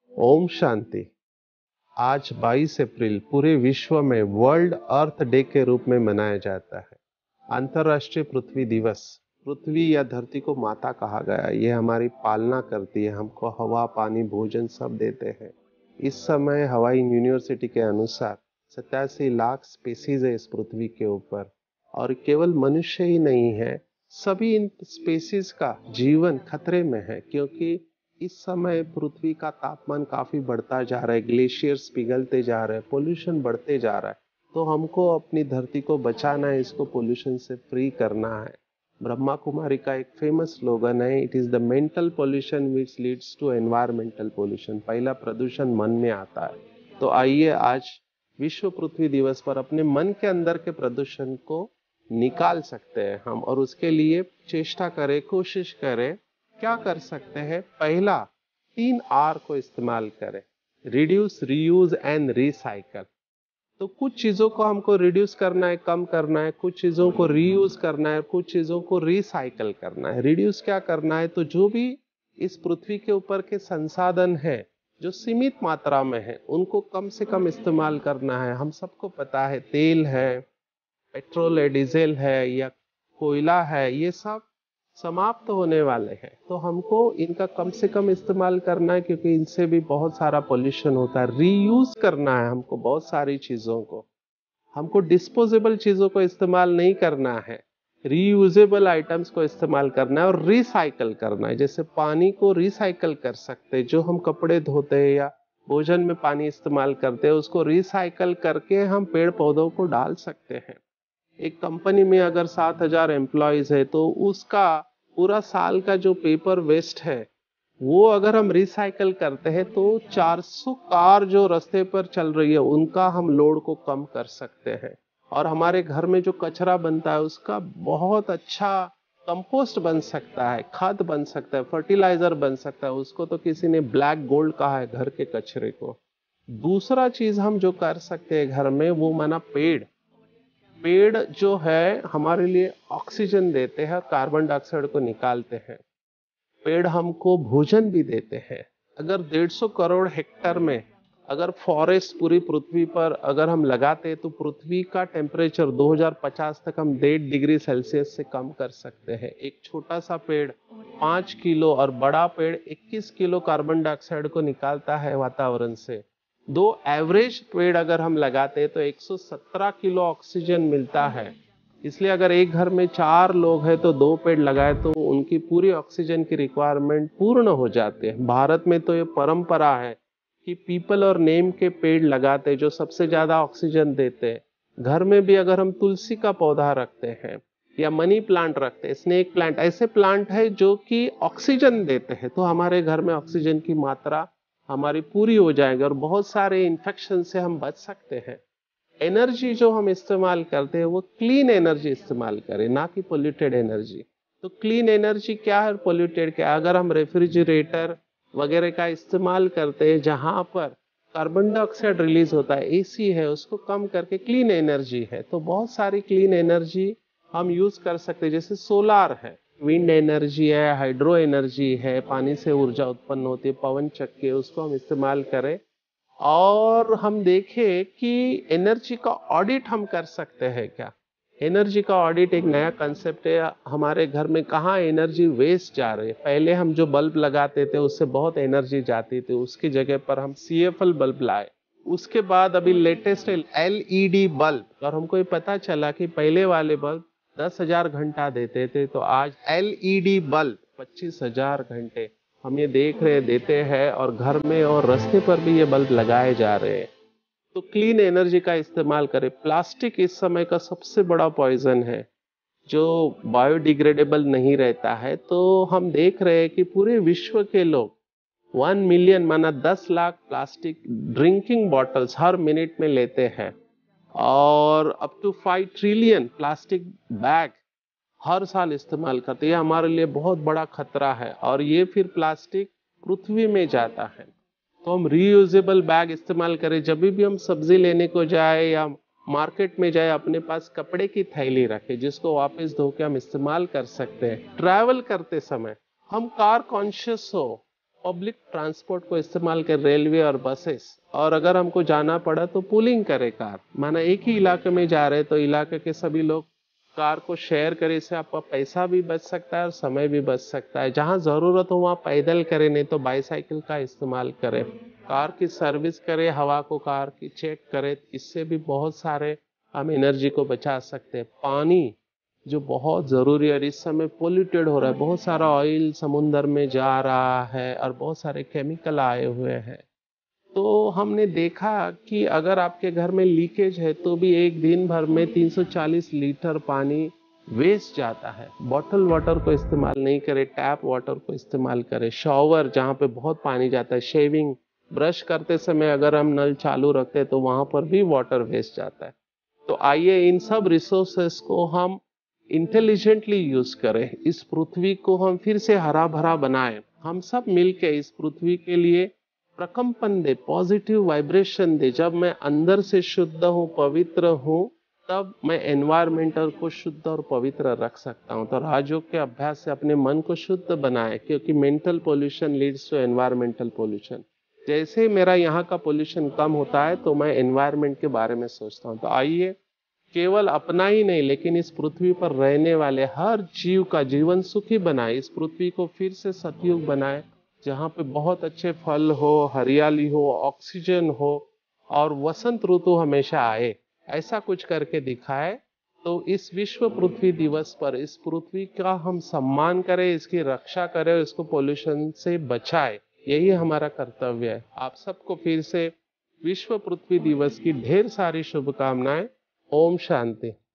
ओम शांति। आज 22 अप्रैल पूरे विश्व में वर्ल्ड अर्थ डे के रूप में मनाया जाता है। अंतर्राष्ट्रीय पृथ्वी दिवस। पृथ्वी या धरती को माता कहा गया। ये हमारी पालना करती है, हमको हवा, पानी, भोजन सब देते हैं। इस समय हवाई यूनिवर्सिटी के अनुसार 87 लाख स्पीसीज है इस पृथ्वी के ऊपर, और केवल मनुष्य ही नहीं है, सभी इन स्पीसीज का जीवन खतरे में है, क्योंकि इस समय पृथ्वी का तापमान काफी बढ़ता जा रहा है, ग्लेशियर्स पिघलते जा रहे हैं, पोल्यूशन बढ़ते जा रहा है। तो हमको अपनी धरती को बचाना है, इसको पोल्यूशन से फ्री करना है। ब्रह्मा कुमारी का एक फेमस स्लोगन है, it is the mental pollution which leads to environmental pollution. पहला प्रदूषण मन में आता है। तो आइए आज विश्व पृथ्वी दिवस पर अपने मन के अंदर के प्रदूषण को निकाल सकते हैं हम, और उसके लिए चेष्टा करें, कोशिश करें। क्या कर सकते हैं? पहला 3R को इस्तेमाल करें, रिड्यूस, रीयूज एंड रिसाइकल। तो कुछ चीजों को हमको रिड्यूस करना है, कम करना है, कुछ चीजों को रीयूज करना है, कुछ चीजों को रिसाइकल करना है। रिड्यूस क्या करना है? तो जो भी इस पृथ्वी के ऊपर के संसाधन है जो सीमित मात्रा में है, उनको कम से कम इस्तेमाल करना है। हम सबको पता है, तेल है, पेट्रोल है, डीजल है या कोयला है, ये सब समाप्त होने वाले हैं। तो हमको इनका कम से कम इस्तेमाल करना है, क्योंकि इनसे भी बहुत सारा पोल्यूशन होता है। रीयूज करना है हमको बहुत सारी चीजों को। हमको डिस्पोजेबल चीजों को इस्तेमाल नहीं करना है, रीयूजेबल आइटम्स को इस्तेमाल करना है और रिसाइकल करना है। जैसे पानी को रिसाइकल कर सकते हैं, जो हम कपड़े धोते हैं या भोजन में पानी इस्तेमाल करते हैं, उसको रिसाइकल करके हम पेड़ पौधों को डाल सकते हैं। एक कंपनी में अगर 7,000 एम्प्लॉयज है, तो उसका पूरा साल का जो पेपर वेस्ट है, वो अगर हम रिसाइकल करते हैं तो 400 कार जो रास्ते पर चल रही है, उनका हम लोड को कम कर सकते हैं। और हमारे घर में जो कचरा बनता है, उसका बहुत अच्छा कंपोस्ट बन सकता है, खाद बन सकता है, फर्टिलाइजर बन सकता है। उसको तो किसी ने ब्लैक गोल्ड कहा है, घर के कचरे को। दूसरा चीज हम जो कर सकते हैं घर में, वो माना पेड़। पेड़ जो है हमारे लिए ऑक्सीजन देते हैं, कार्बन डाइऑक्साइड को निकालते हैं। पेड़ हमको भोजन भी देते हैं। अगर 150 करोड़ हेक्टेयर में अगर फॉरेस्ट पूरी पृथ्वी पर अगर हम लगाते हैं, तो पृथ्वी का टेम्परेचर 2050 तक हम 1.5 डिग्री सेल्सियस से कम कर सकते हैं। एक छोटा सा पेड़ 5 किलो और बड़ा पेड़ 21 किलो कार्बन डाइऑक्साइड को निकालता है वातावरण से। दो एवरेज पेड़ अगर हम लगाते हैं तो 117 किलो ऑक्सीजन मिलता है। इसलिए अगर एक घर में 4 लोग हैं तो 2 पेड़ लगाए तो उनकी पूरी ऑक्सीजन की रिक्वायरमेंट पूर्ण हो जाती है। भारत में तो ये परंपरा है कि पीपल और नीम के पेड़ लगाते हैं, जो सबसे ज्यादा ऑक्सीजन देते हैं। घर में भी अगर हम तुलसी का पौधा रखते हैं या मनी प्लांट रखते हैं, स्नेक प्लांट, ऐसे प्लांट है जो कि ऑक्सीजन देते हैं, तो हमारे घर में ऑक्सीजन की मात्रा हमारी पूरी हो जाएगी और बहुत सारे इन्फेक्शन से हम बच सकते हैं। एनर्जी जो हम इस्तेमाल करते हैं वो क्लीन एनर्जी इस्तेमाल करें, ना कि पोल्यूटेड एनर्जी। तो क्लीन एनर्जी क्या है, पोल्यूटेड क्या है? अगर हम रेफ्रिजरेटर वगैरह का इस्तेमाल करते हैं जहां पर कार्बन डाइऑक्साइड रिलीज होता है, एसी है, उसको कम करके क्लीन एनर्जी है। तो बहुत सारी क्लीन एनर्जी हम यूज कर सकते हैं, जैसे सोलार है, विंड एनर्जी है, हाइड्रो एनर्जी है, पानी से ऊर्जा उत्पन्न होती है, पवन चक्की, उसको हम इस्तेमाल करें। और हम देखें कि एनर्जी का ऑडिट हम कर सकते हैं क्या? एनर्जी का ऑडिट एक नया कंसेप्ट है। हमारे घर में कहाँ एनर्जी वेस्ट जा रही है? पहले हम जो बल्ब लगाते थे उससे बहुत एनर्जी जाती थी, उसकी जगह पर हम CFL बल्ब लाए। उसके बाद अभी लेटेस्ट LED बल्ब, और हमको ये पता चला कि पहले वाले बल्ब 10,000 घंटा देते थे, तो आज LED बल्ब 25,000 घंटे हम ये देख रहे देते हैं, और घर में और रास्ते पर भी ये बल्ब लगाए जा रहे हैं। तो क्लीन एनर्जी का इस्तेमाल करें। प्लास्टिक इस समय का सबसे बड़ा पॉइजन है जो बायोडिग्रेडेबल नहीं रहता है। तो हम देख रहे हैं कि पूरे विश्व के लोग 1 मिलियन माना 10 लाख प्लास्टिक ड्रिंकिंग बॉटल्स हर मिनट में लेते हैं, और up to 5 trillion plastic bag हर साल इस्तेमाल करते हैं। ये हमारे लिए बहुत बड़ा खतरा है, और ये फिर प्लास्टिक पृथ्वी में जाता है। तो हम रीयूजेबल बैग इस्तेमाल करें। जब भी हम सब्जी लेने को जाए या मार्केट में जाए, अपने पास कपड़े की थैली रखें जिसको वापस धो के हम इस्तेमाल कर सकते हैं। ट्रैवल करते समय हम कार कॉन्शियस हो, पब्लिक ट्रांसपोर्ट को इस्तेमाल कर, रेलवे और बसेस, और अगर हमको जाना पड़ा तो पूलिंग करे कार, माना एक ही इलाके में जा रहे तो इलाके के सभी लोग कार को शेयर करें। इससे आपका पैसा भी बच सकता है और समय भी बच सकता है। जहां जरूरत हो वहां पैदल करें, नहीं तो बाईसाइकिल का इस्तेमाल करें। कार की सर्विस करें, हवा को कार की चेक करें, इससे भी बहुत सारे हम एनर्जी को बचा सकते हैं। पानी जो बहुत जरूरी है, इस समय पोल्यूटेड हो रहा है, बहुत सारा ऑयल समुन्द्र में जा रहा है और बहुत सारे केमिकल आए हुए हैं। तो हमने देखा कि अगर आपके घर में लीकेज है तो भी एक दिन भर में 340 लीटर पानी वेस्ट जाता है। बॉटल वाटर को इस्तेमाल नहीं करें, टैप वाटर को इस्तेमाल करें। शॉवर जहाँ पे बहुत पानी जाता है, शेविंग, ब्रश करते समय अगर हम नल चालू रखते हैं तो वहां पर भी वाटर वेस्ट जाता है। तो आइए इन सब रिसोर्सेस को हम इंटेलिजेंटली यूज करें, इस पृथ्वी को हम फिर से हरा भरा बनाएं। हम सब मिलके इस पृथ्वी के लिए प्रकंपन दे, पॉजिटिव वाइब्रेशन दे। जब मैं अंदर से शुद्ध हूँ, पवित्र हूँ, तब मैं एनवायरमेंटल को शुद्ध और पवित्र रख सकता हूँ। तो राजयोग के अभ्यास से अपने मन को शुद्ध बनाए, क्योंकि mental pollution leads to environmental pollution. जैसे मेरा यहाँ का पोल्यूशन कम होता है तो मैं एनवायरमेंट के बारे में सोचता हूँ। तो आइए केवल अपना ही नहीं लेकिन इस पृथ्वी पर रहने वाले हर जीव का जीवन सुखी बनाए। इस पृथ्वी को फिर से सतयुग बनाए, जहाँ पे बहुत अच्छे फल हो, हरियाली हो, ऑक्सीजन हो और वसंत ऋतु हमेशा आए। ऐसा कुछ करके दिखाए। तो इस विश्व पृथ्वी दिवस पर इस पृथ्वी का हम सम्मान करें, इसकी रक्षा करें और इसको पोल्यूशन से बचाए। यही हमारा कर्तव्य है। आप सबको फिर से विश्व पृथ्वी दिवस की ढेर सारी शुभकामनाएं। ओम शांति।